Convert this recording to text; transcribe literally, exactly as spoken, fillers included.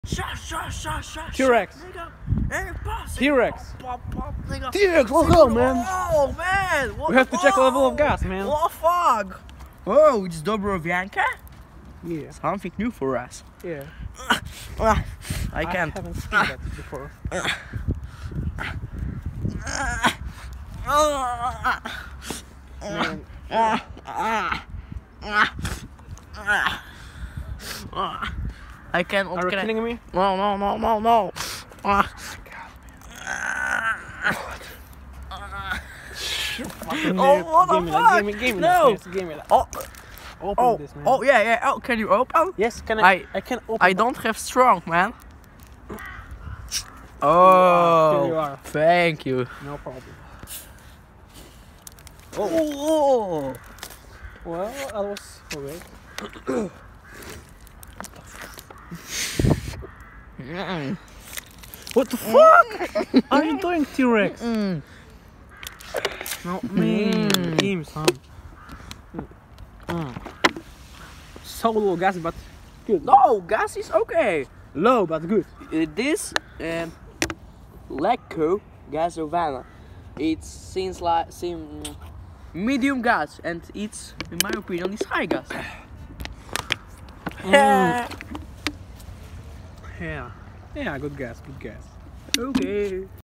T-Rex. T-Rex. T-Rex, let's go, man. Oh, man. What We have to check the level of oh, gas, man. What a fog. Oh, it's Dobrovianka? Yeah. Something new for us. Yeah. I I can't. haven't seen that before. Man. I can't. Are you can I- kidding me? No, no, no, no, no. Fucking Oh, idiot. what the Give me that, fuck? Give me, give me No. that. Yes, give me that. Oh, Open oh, this, man. oh, yeah, yeah. Oh, can you open? Yes, can I? I- I can open. I that. don't have strong, man. Here you Oh, are. thank you. No problem. Oh, Well, I was. Oh, wait. mm. What the fuck are you doing, T-Rex? Mm. No, man. Mm. Give me some. Mm. So low gas, but good. No, gas is okay. Low, but good. Uh, this um, Lecco Gasovana, it seems like seem medium gas, and it's, in my opinion, it's high gas. Mm. Yeah. Yeah, good gas, good gas. Okay.